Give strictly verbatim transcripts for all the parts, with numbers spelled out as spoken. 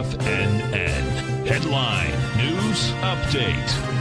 F N N. Headline News Update.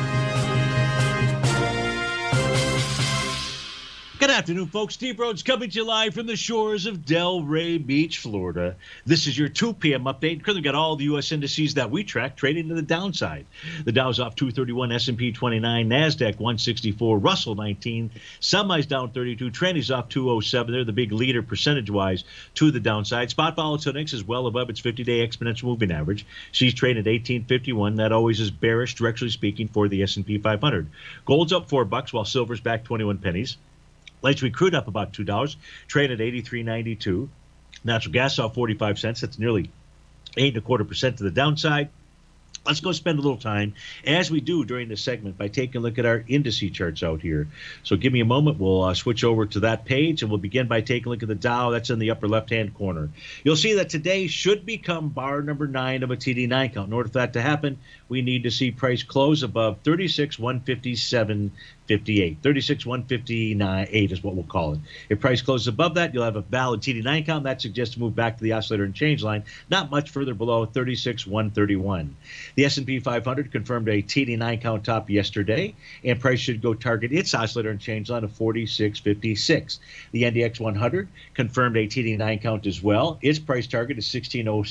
Good afternoon, folks. Steve Rhodes coming to you live from the shores of Delray Beach, Florida. This is your two p.m. update. Currently got all the U S indices that we track trading to the downside. The Dow's off two thirty-one, S and P twenty-nine, NASDAQ one sixty-four, Russell nineteen, semis down thirty-two, Tranny's off two oh seven. They're the big leader percentage-wise to the downside. Spot volatility index is well above its fifty-day exponential moving average. She's trading at eighteen fifty-one. That always is bearish, directionally speaking, for the S and P five hundred. Gold's up four bucks, while silver's back twenty-one pennies. Light sweet crude up about two dollars, trade at eighty-three ninety-two. Natural gas off forty-five cents. That's nearly eight and a quarter percent to the downside. Let's go spend a little time, as we do during this segment, by taking a look at our indice charts out here. So give me a moment. We'll uh, switch over to that page, and we'll begin by taking a look at the Dow. That's in the upper left-hand corner. You'll see that today should become bar number nine of a T D nine count. In order for that to happen, we need to see price close above thirty-six one fifty-seven fifty-eight. thirty-six one fifty-nine eight is what we'll call it. If price closes above that, you'll have a valid T D nine count. That suggests to move back to the oscillator and change line, not much further below thirty-six one thirty-one. The S and P five hundred confirmed a T D nine count top yesterday, and price should go target its oscillator and change line of forty-six fifty-six. The N D X one hundred confirmed a T D nine count as well. Its price target is sixteen oh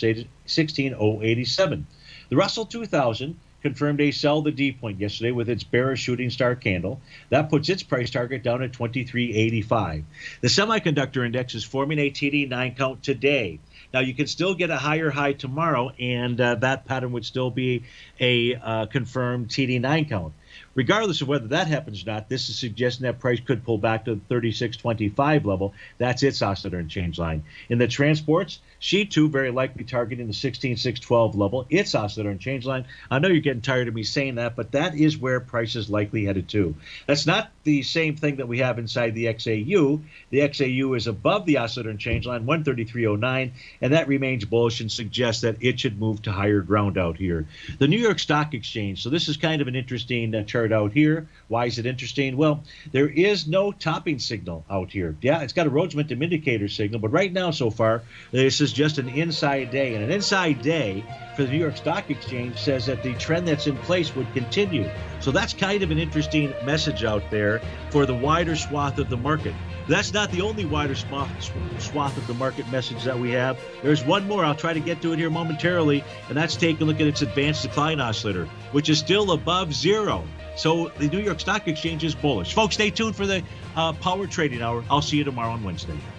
eighty-seven. The Russell two thousand confirmed a sell the D point yesterday with its bearish shooting star candle. That puts its price target down at twenty-three eighty-five. The semiconductor index is forming a T D nine count today. Now, you can still get a higher high tomorrow, and uh, that pattern would still be a uh, confirmed T D nine count. Regardless of whether that happens or not, this is suggesting that price could pull back to the thirty-six twenty-five level. That's its oscillator and change line. In the transports, she too very likely targeting the sixteen six twelve level, its oscillator and change line. I know you're getting tired of me saying that, but that is where price is likely headed to. That's not the same thing that we have inside the X A U. The X A U is above the oscillator and change line, one thirty-three oh nine, and that remains bullish and suggests that it should move to higher ground out here. The New York Stock Exchange, so this is kind of an interesting uh, chart out here. Why is it interesting? Well, there is no topping signal out here. Yeah, it's got a Rhodes momentum indicator signal, but right now so far, this is just an inside day. And an inside day for the New York Stock Exchange says that the trend that's in place would continue. So that's kind of an interesting message out there for the wider swath of the market. That's not the only wider swath, swath of the market message that we have. There's one more. I'll try to get to it here momentarily, and that's take a look at its advanced decline oscillator, which is still above zero. So the New York Stock Exchange is bullish. Folks, stay tuned for the uh, Power Trading Hour. I'll see you tomorrow on Wednesday.